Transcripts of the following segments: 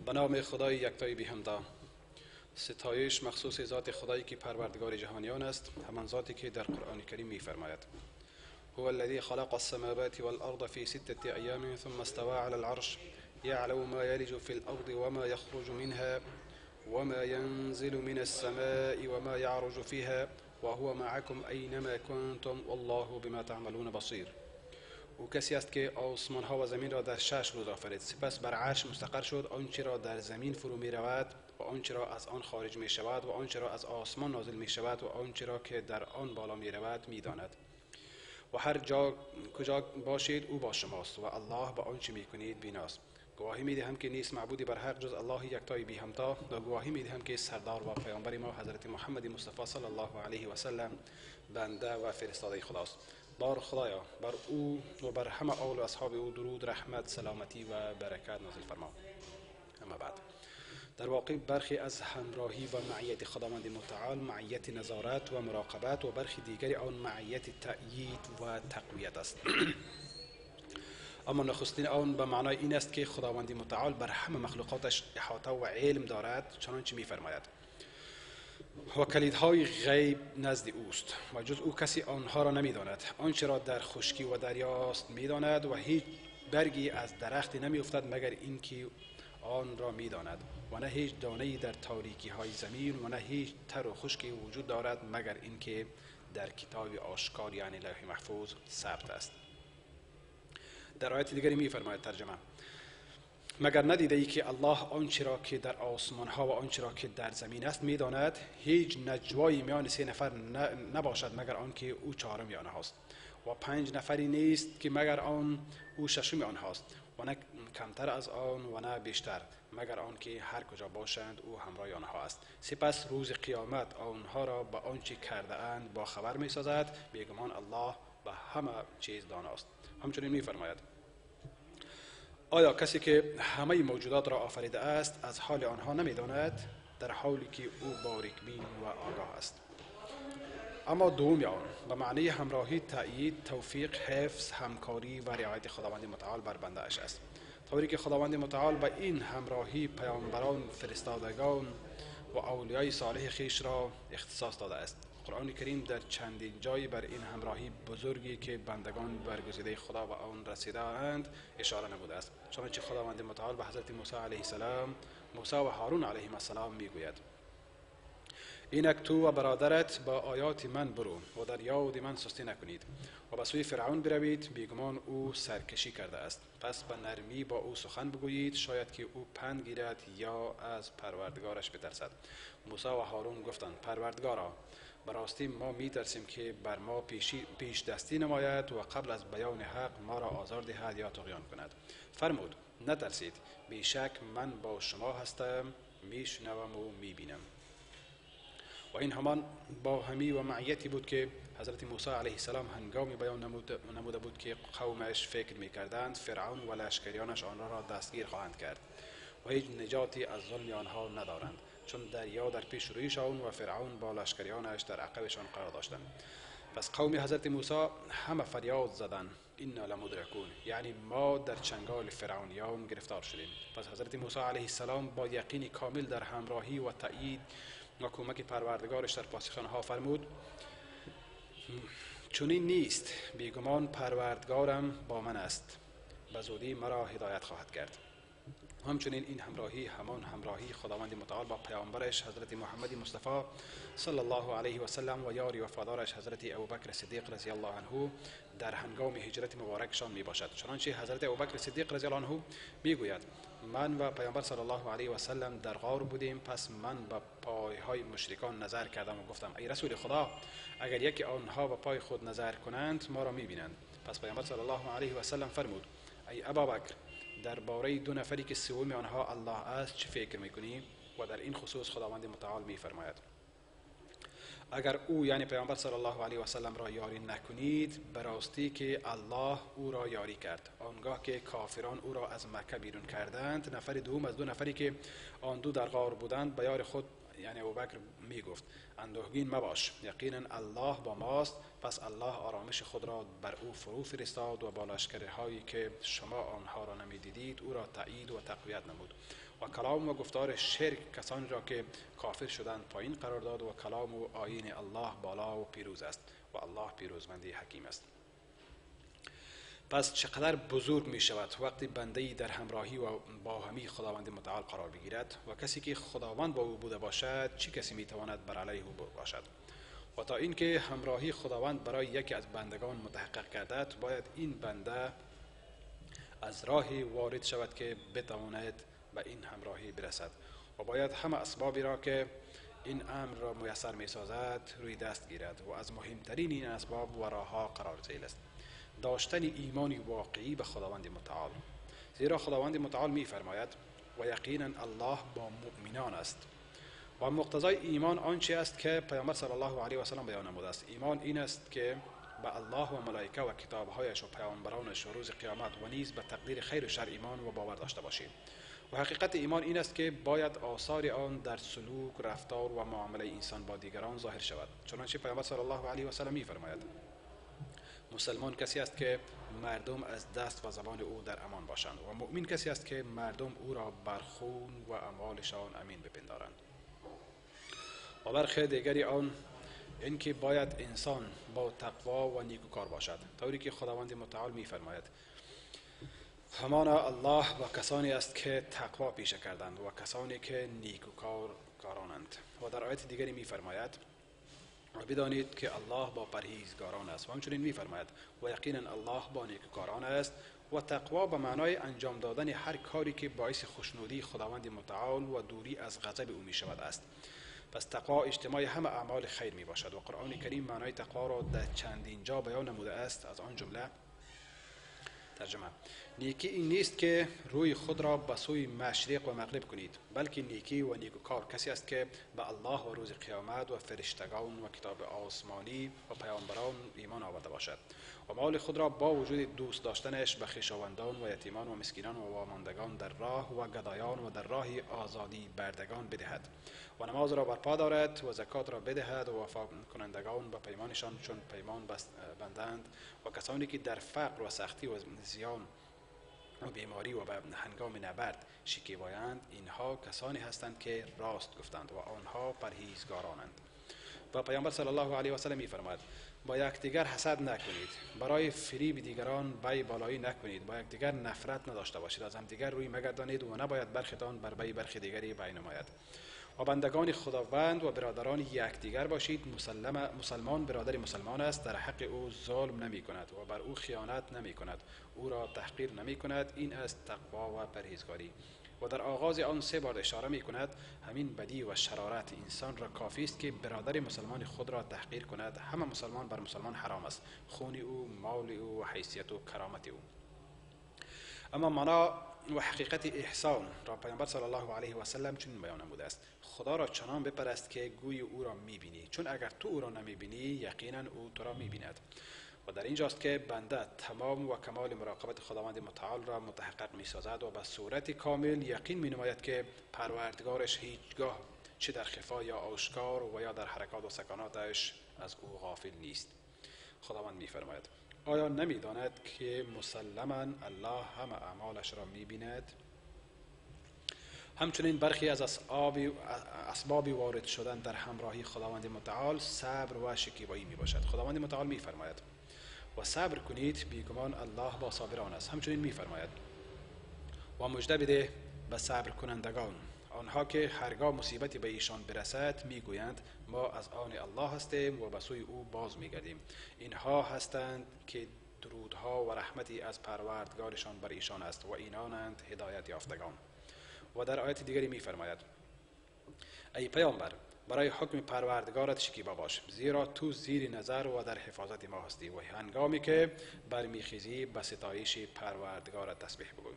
به نام خدای یکتای بی همتا. ستایش مخصوص ذات خدایی که پروردگار جهانیان است، همان ذاتی که در قرآن کریم می فرماید: هو الذی خلق السماوات والارض في 6 ایام ثم استوى على العرش يعلم ما يلج في الارض وما يخرج منها وما ينزل من السماء وما يعرج فيها وهو معكم أينما كنتم والله بما تعملون بصير. او کسی است که آسمان ها و زمین را در 6 روز آفرید، سپس بر عرش مستقر شد. آنچه را در زمین فرو می رود و آنچه را از آن خارج می شود و آنچه را از آسمان نازل می شود و آنچه را که در آن بالا می رود می داند. و هر جا کجا باشید او با شماست و الله با آنچه می کنید بیناست. گواهی می دهم که نیست معبودی بر حق جز الله یکتای بی همتا، و گواهی می دهم که سردار و پیامبر ما حضرت محمد مصطفی صلی الله علیه و سلم بنده و فرستاده خداست. بار خدایا بر او و بر همه آل و اصحاب او درود، رحمت، سلامتی و برکت نازل فرما. اما بعد، در واقع برخی از همراهی و معیت خداوند متعال معیت نظارت و مراقبت و برخی دیگری آن معیت تأیید و تقویت است. اما نخستین آن به معنای این است که خداوند متعال بر همه مخلوقاتش احاطه و علم دارد، چنانچه می‌فرماید: و کلیدهای غیب نزد اوست و جز او کسی آنها را نمی‌داند. آنچه را در خشکی و دریاست می‌داند و هیچ برگی از درختی نمی‌افتد مگر اینکه آن را می‌داند، و نه هیچ دانه‌ای در تاریکی‌های زمین و نه هیچ تر و خشکی وجود دارد مگر اینکه در کتاب آشکار یعنی لوح محفوظ ثبت است. در آیت دیگری می‌فرماید ترجمه: مگر ندیده ای که الله آنچه را که در آسمان ها و آنچه را که در زمین است می‌داند؟ هیچ نجوایی میان 3 نفر نباشد مگر آنکه او چهارم آنهاست، و 5 نفری نیست که مگر آن او ششم آنهاست، و نه کمتر از آن و نه بیشتر مگر آنکه هر کجا باشند او همراه آنها است. سپس روز قیامت آنها را به آنچه کرده اند با خبر می‌سازد. بیگمان الله به همه چیز داناست. همچنین می‌فرماید: آیا کسی که همه موجودات را آفریده است از حال آنها نمی‌داند، در حالی که او باریک‌بین و آگاه است؟ اما دومی آن به معنی همراهی، تأیید، توفیق، حفظ، همکاری و رعایت خداوند متعال بر بنده اش است، طوری که خداوند متعال به این همراهی پیامبران، فرستادگان و اولیای صالح خیش را اختصاص داده است. قرآن کریم در چندین جای بر این همراهی بزرگی که بندگان برگزیده خدا و آن رسیده اند اشاره نموده است، چنانچه خداوند متعال به حضرت موسی علیه السلام، موسی و هارون علیهم السلام میگوید: اینک تو و برادرت با آیات من برو و در یاد من سستی نکنید و به سوی فرعون بروید، بیگمان او سرکشی کرده است. پس به نرمی با او سخن بگویید، شاید که او پند گیرد یا از پروردگارش بترسد. موسی و هارون گفتند: پروردگارا، براستی ما میترسیم که بر ما پیش دستی نماید و قبل از بیان حق ما را آزار دهد یا طغیان کند. فرمود: نترسید، بیشک من با شما هستم، میشنوم و میبینم. و این همان با همی و معیتی بود که حضرت موسی علیه السلام هنگامی بیان نموده بود که قومش فکر میکردند فرعون و لشکریانش آنها را دستگیر خواهند کرد و هیچ نجاتی از ظلم آنها ندارند، چون دریا در پیش رویشان و فرعون با لشکریانش در عقبشان قرار داشتند. پس قوم حضرت موسی همه فریاد زدند: انا لمدرکون، یعنی ما در چنگال فرعونیان گرفتار شدیم. پس حضرت موسی علیه السلام با یقین کامل در همراهی و تأیید و کمک پروردگارش در پاسخ آنها فرمود: چنین نیست، بیگمان پروردگارم با من است، به زودی مرا هدایت خواهد کرد. همچنین این همراهی همان همراهی خداوند متعال با پیامبرش حضرت محمد مصطفی صلی الله علیه و سلم و یاری وفادارش حضرت ابوبکر صدیق رضی الله عنه در هنگام هجرت مبارکشان می باشد، چنانچه حضرت ابوبکر صدیق رضی الله عنه می گوید: من و پیامبر صلی الله علیه و سلم در غار بودیم، پس من به پایهای مشرکان نظر کردم و گفتم: ای رسول خدا، اگر یکی آنها به پای خود نظر کنند ما را می بینند. پس پیامبر صلی الله علیه و سلم فرمود: ای ابوبکر، درباره 2 نفری که سوم آنها الله است چه فکر میکنی؟ و در این خصوص خداوند متعال میفرماید: اگر او یعنی پیامبر صلی الله علیه و سلم را یاری نکنید، براستی که الله او را یاری کرد. آنگاه که کافران او را از مکه بیرون کردند، نفر دوم از 2 نفری که آن 2 در غار بودند به یار خود یعنی ابوبکر می گفت اندوهگین مباش، یقینا الله با ماست. پس الله آرامش خود را بر او فرو فرستاد و با لشکرهایی که شما آنها را نمیدیدید او را تایید و تقویت نمود و کلام و گفتار شرک کسانی را که کافر شدند پایین قرار داد و کلام و آیین الله بالا و پیروز است و الله پیروزمندی حکیم است. پس چقدر بزرگ می شود وقتی بنده‌ای در همراهی و باهمی خداوند متعال قرار بگیرد و کسی که خداوند با او بوده باشد چه کسی می تواند بر علیه او باشد. و تا اینکه همراهی خداوند برای یکی از بندگان متحقق گردد باید این بنده از راهی وارد شود که بتواند به این همراهی برسد و باید همه اسبابی را که این امر را میسر می سازد روی دست گیرد و از مهمترین این اسباب و راهها قرار ذیل است داشتن ایمانی واقعی به خداوند متعال. زیرا خداوند متعال می فرماید و یقینا الله با مؤمنان است و مقتضای ایمان آنچه است که پیامبر صلی الله علیه و سلم بیان نموده است. ایمان این است که به الله و ملائکه و کتابهایش و پیامبرانش و روز قیامت و نیز به تقدیر خیر و شر ایمان و باور داشته باشیم. و حقیقت ایمان این است که باید آثار آن در سلوک، رفتار و معامله انسان با دیگران ظاهر شود. چنانچه پیامبر صلی الله علیه و سلم می فرماید مسلمان کسی است که مردم از دست و زبان او در امان باشند و مؤمن کسی است که مردم او را بر خون و اعمالشان امین بپندارند. و برخی دیگری آن اینکه باید انسان با تقوا و نیکوکار باشد، طوری که خداوند متعال می فرماید همانا الله با کسانی است که تقوا پیشه کردند و کسانی که نیکوکارانند. و در آیت دیگری می فرماید و بدانید که الله با پرهیزگاران است و همچنین می فرماید و یقینا الله با نیکوکاران است. و تقوا به معنای انجام دادن هر کاری که باعث خوشنودی خداوند متعال و دوری از غضب او می شود است. پس تقوا اجتماع همه اعمال خیر می باشد و قرآن کریم معنای تقوا را در چندین جا بیان نموده است. از آن جمله ترجمه: نیکی این نیست که روی خود را به سوی مشرق و مغرب کنید، بلکه نیکی و نیکوکار کسی است که به الله و روز قیامت و فرشتگان و کتاب آسمانی و پیامبران ایمان آورده باشد و مال خود را با وجود دوست داشتنش به خویشاوندان و یتیمان و مسکینان و واماندگان در راه و گدایان و در راه آزادی بردگان بدهد و نماز را برپا دارد و زکات را بدهد و وفا کنندگان به پیمانشان چون پیمان بندند و کسانی که در فقر و سختی و زیان و بیماری و به هنگام نبرد شکیبایند اینها کسانی هستند که راست گفتند و آنها پرهیزگارانند. و پیامبر صلی الله علیه و سلم می‌فرماید با یکدیگر حسد نکنید، برای فریب دیگران بی بالایی نکنید، با یکدیگر نفرت نداشته باشید، از همدیگر روی مگردانید و نباید برختان بر بی برخ دیگری بی نماید و بندگان خداوند و برادران یکدیگر باشید. مسلمان برادر مسلمان است، در حق او ظلم نمی کند و بر او خیانت نمی کند، او را تحقیر نمی کند. این است تقوا و پرهیزگاری. و در آغاز آن 3 بار اشاره می کند همین بدی و شرارت انسان را کافی است که برادر مسلمان خود را تحقیر کند. همه مسلمان بر مسلمان حرام است، خون او، مال او و حیثیت و کرامت او. اما معنا و حقیقت احسان را پیامبر صلی الله علیه و سلم چنین بیان نموده است: خدا را چنان بپرست که گوی او را می‌بینی، چون اگر تو او را نمی‌بینی یقینا او تو را می‌بیند. و در اینجاست که بنده تمام و کمال مراقبت خداوند متعال را متحقق می‌سازد و به صورت کامل یقین می‌نماید که پروردگارش هیچگاه چه در خفا یا آشکار و یا در حرکات و سکاناتش از او غافل نیست. خداوند می‌فرماید آیا نمی‌داند که مسلماً الله همه اعمالش را می‌بیند؟ همچنین برخی از اسباب وارد شدن در همراهی خداوند متعال صبر و شکیبایی میباشد. خداوند متعال میفرماید و صبر کنید، بیگمان الله با صابران است. همچنین میفرماید و مژده بده به صبر کنندگان، آنها که هرگاه مصیبتی به ایشان برسد میگویند ما از آن الله هستیم و به سوی او باز میگردیم. اینها هستند که درودها و رحمتی از پروردگارشان بر ایشان است و اینانند هدایت یافتگان. و در آیت دیگری می‌فرماید ای پیامبر برای حکم پروردگارت شکیبا باش، زیرا تو زیر نظر و در حفاظت ما هستی و هنگامی که برمیخیزی به ستایش پروردگارت تسبیح بگوی.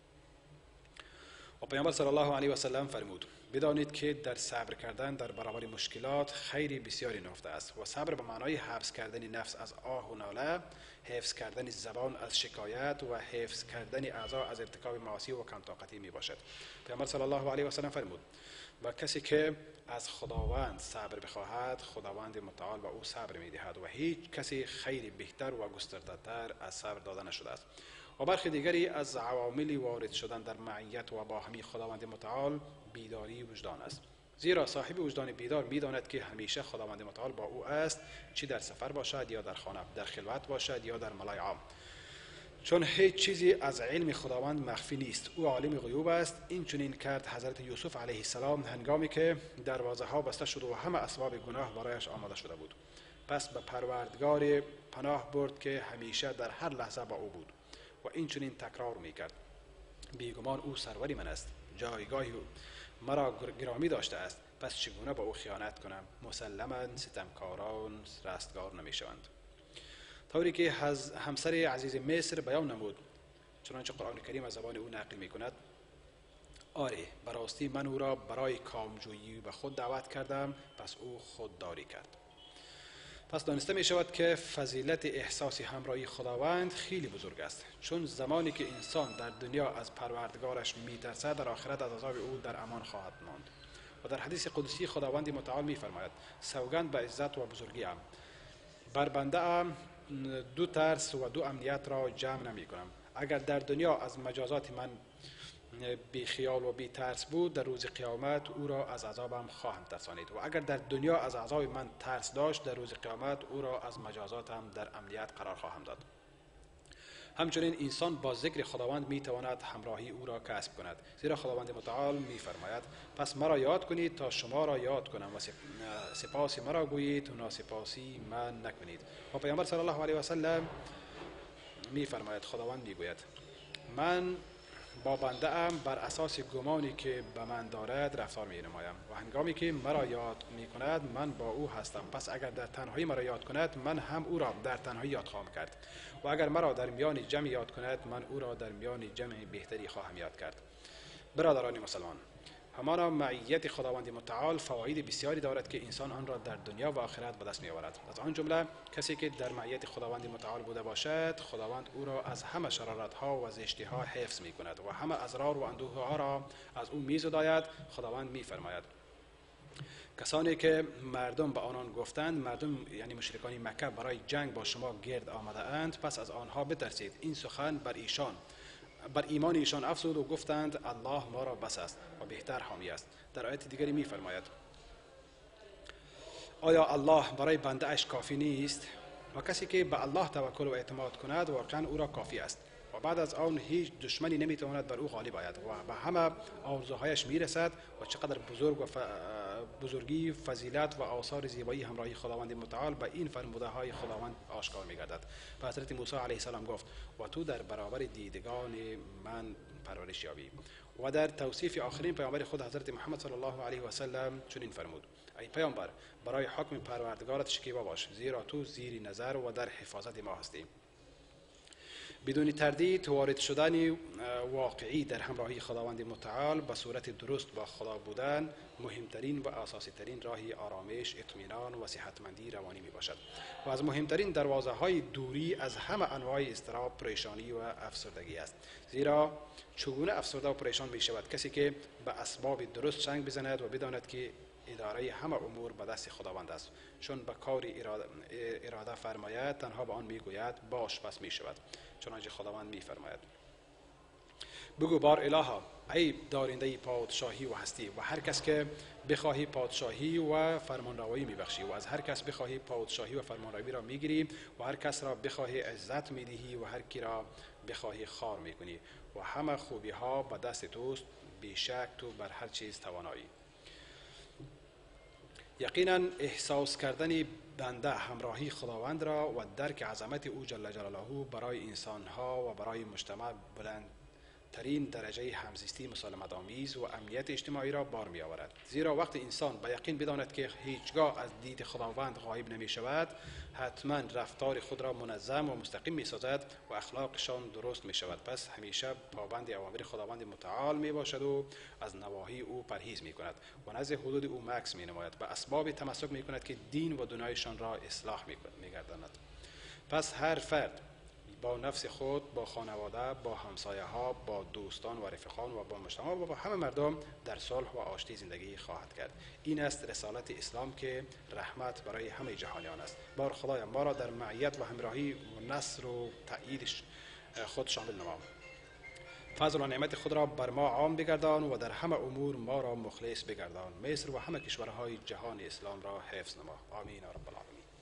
و پیامبر صلی الله علیه و سلم فرمود بدانید که در صبر کردن در برابر مشکلات خیری بسیاری نهفته است و صبر به معنای حبس کردن نفس از آه و ناله، حفظ کردن زبان از شکایت و حفظ کردن اعضا از ارتکاب معاصی و کم طاقتی می باشد. پیامبر صلی الله علیه و سلم فرمود و کسی که از خداوند صبر بخواهد خداوند متعال به او صبر می‌دهد و هیچ کسی خیلی بهتر و گسترده‌تر از صبر داده نشده است. و برخی دیگری از عوامل وارد شدن در معیت و باهمی خداوند متعال بیداری وجدان است. زیرا صاحب وجدان بیدار می‌داند که همیشه خداوند متعال با او است، چی در سفر باشد یا در خانه، در خلوت باشد یا در ملای عام، چون هیچ چیزی از علم خداوند مخفی نیست. او عالم غیوب است. این چنین کرد حضرت یوسف علیه السلام هنگامی که دروازه ها بسته شد و همه اسباب گناه برایش آماده شده بود. پس به پروردگار پناه برد که همیشه در هر لحظه با او بود و این چنین تکرار میکرد: بیگمان او سروری من است، جایگاهی مرا گرامی داشته است، پس چگونه با او خیانت کنم؟ مسلما ستمکاران رستگار نمیشوند. طوری که همسر عزیز مصر بیان نمود، چنانچه قرآن کریم از زبان او نقل می کند: آره، براستی من او را برای کامجویی به خود دعوت کردم، پس او خودداری کرد. پس دانسته می شود که فضیلت احساس همراهی خداوند خیلی بزرگ است، چون زمانی که انسان در دنیا از پروردگارش می ترسد، در آخرت از عذاب او در امان خواهد ماند. و در حدیث قدسی خداوند متعال می فرماید: سوگند به عزت و بزرگی ام، بر بنده ام دو ترس و دو امنیت را جمع نمی کنم. اگر در دنیا از مجازات من بی خیال و بی ترس بود، در روز قیامت او را از عذابم خواهم ترسانید، و اگر در دنیا از عذاب من ترس داشت، در روز قیامت او را از مجازاتم در امنیت قرار خواهم داد. همچنین انسان با ذکر خداوند می تواند همراهی او را کسب کند، زیرا خداوند متعال می فرماید: پس مرا یاد کنید تا شما را یاد کنم و سپاسی مرا گویید و ناسپاسی من نکنید. و پیامبر صلی الله علیه و سلم می فرماید: خداوند می گوید: من با بنده ام بر اساس گمانی که به من دارد رفتار می نمایم و هنگامی که مرا یاد می کند من با او هستم. پس اگر در تنهایی مرا یاد کند، من هم او را در تنهایی یاد خواهم کرد، و اگر مرا در میان جمع یاد کند، من او را در میان جمع بهتری خواهم یاد کرد. برادران مسلمان، همانا معیت خداوند متعال فواید بسیاری دارد که انسان آن را در دنیا و آخرت به دست می آورد. از آن جمله کسی که در معیت خداوند متعال بوده باشد، خداوند او را از همه شرارت ها و زشتی ها حفظ می کند و همه اضرار و اندوه ها را از او می زداید. خداوند می فرماید: کسانی که مردم به آنان گفتند، مردم یعنی مشرکان مکه، برای جنگ با شما گرد آمده اند، پس از آنها بترسید. این سخن بر ایمان ایشان افزود و گفتند: الله ما را بس است و بهتر حامی است. در آیت دیگری می فرماید: آیا الله برای بنده اش کافی نیست؟ و کسی که به الله توکل و اعتماد کند واقعا او را کافی است و بعد از آن هیچ دشمنی نمیتواند بر او غالب آید و به همه آرزوهایش میرسد. و چقدر بزرگی، فضیلت و آثار زیبایی همراهی خداوند متعال به این فرموده های خداوند آشکار میگردد. و حضرت موسی علیه السلام گفت: و تو در برابر دیدگان من پرورش یابی. و در توصیف آخرین پیامبر خود حضرت محمد صلی الله علیه و سلم چنین فرمود: ای پیامبر، برای حکم پروردگارت شکیبا باش، زیرا تو زیر نظر و در حفاظت ما هستی. بدون تردید وارد شدن واقعی در همراهی خداوند متعال به صورت درست با خدا بودن مهمترین و اساسی ترین راهی آرامش، اطمینان و صحتمندی روانی می باشد و از مهمترین دروازه های دوری از همه انواع اضطراب، پریشانی و افسردگی است. زیرا چگونه افسرده و پریشان می شود کسی که به اسباب درست چنگ بزند و بداند که اداره همه امور به دست خداوند است، چون به کار اراده فرماید تنها به آن میگوید باش، پس می شود. چنانچه خداوند می فرماید: بگو بار الها، ای دارنده پادشاهی و هستی، و هر کس که بخواهی پادشاهی و فرمانروایی میبخشی و از هر کس بخواهی پادشاهی و فرمانروایی را میگیری و هر کس را بخواهی عزت میدهی و هر کی را بخواهی خوار میکنی و همه خوبی ها به دست توست، بیشک تو بر هر چیز توانایی. یقینا احساس کردن بنده همراهی خداوند را و درک عظمت او جل جلاله برای انسانها و برای مجتمع بلندترین درجه همزیستی مسالمت آمیز و امنیت اجتماعی را بار می آورد. زیرا وقتی انسان به یقین بداند که هیچگاه از دید خداوند غایب نمی شود، حتما رفتار خود را منظم و مستقیم می سازد و اخلاقشان درست می شود. پس همیشه پابند اوامر خداوند متعال می باشد و از نواهی او پرهیز می کند و نزد حدود او مکث می نماید و اسباب تمسک می کند که دین و دنیایشان را اصلاح می گرداند. پس هر فرد با نفس خود، با خانواده، با همسایه ها، با دوستان و رفیقان و با مجتمع و با همه مردم در صلح و آشتی زندگی خواهد کرد. این است رسالت اسلام که رحمت برای همه جهانیان است. بار خدایا ما را در معیت و همراهی و نصر و تأیید خود شامل نما. فضل و نعمت خود را بر ما عام بگردان و در همه امور ما را مخلص بگردان. مصر و همه کشورهای جهان اسلام را حفظ نما. آمین یا رب العالمین.